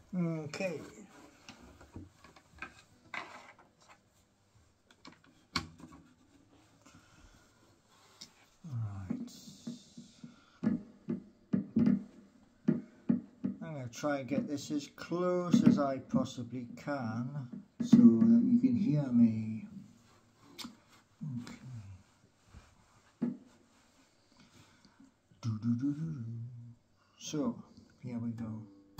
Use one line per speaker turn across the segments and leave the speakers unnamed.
Okay. Right. I'm going to try and get this as close as I possibly can so that you can hear me. Okay. So, here we go.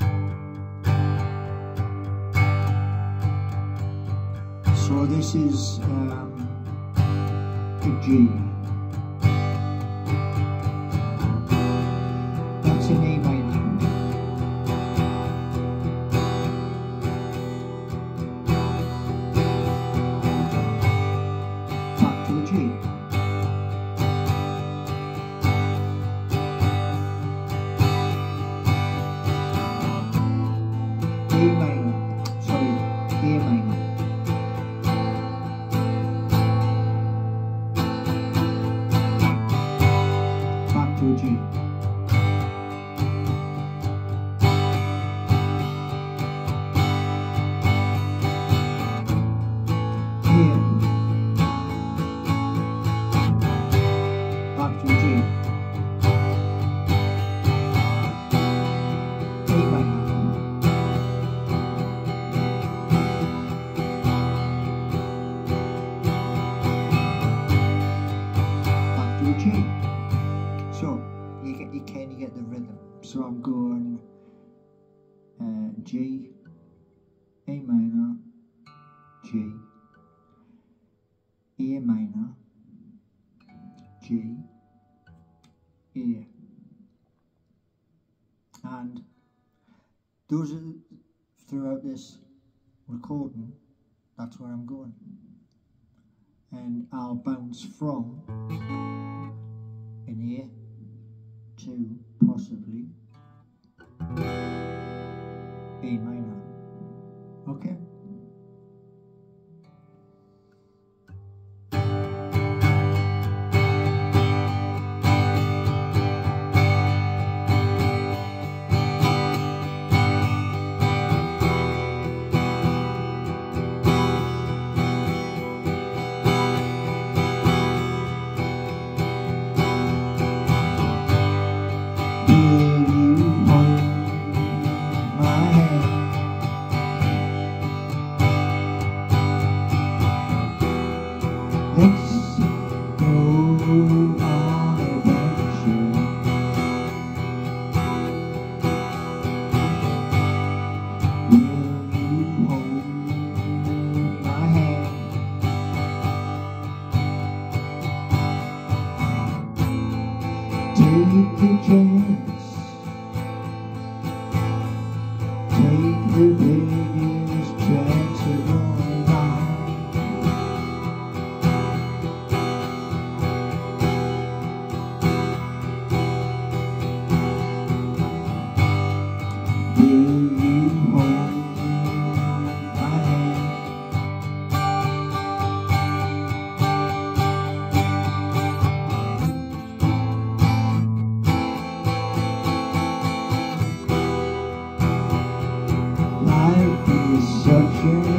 So this is a G. That's an A minor. Back to a G. A minor. Sorry, A minor. To a G. Here. Back to a G. A minor. Back to a G. So you can get the rhythm. So I'm going G, A minor, G, A minor, G, A, and those are throughout this recording. That's where I'm going, and I'll bounce from in A to possibly A minor. Okay? Let's go on adventure. Will you hold my hand? Take the chance. Take the biggest chance of your life. Life is such a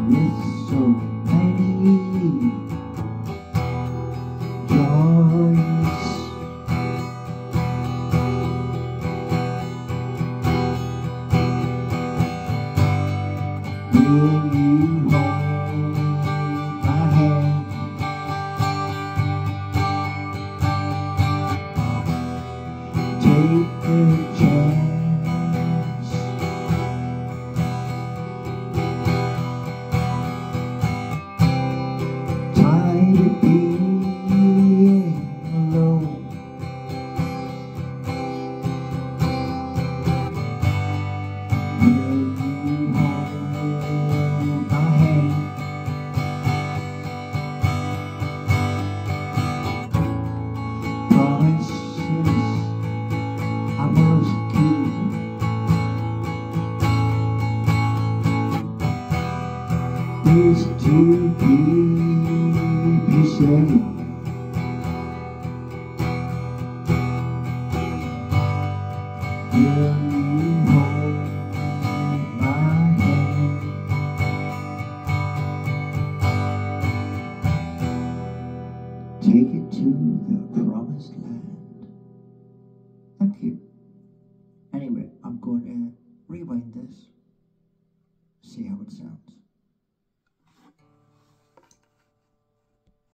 with so many joys. Will you hold my hand? Take the chance. Tired of being alone. Will you hold my hand? Promises I must keep. Is to keep you safe. Will you hold my hand? Take it to the promised land. Thank you. Anyway, I'm going to rewind this, see how it sounds.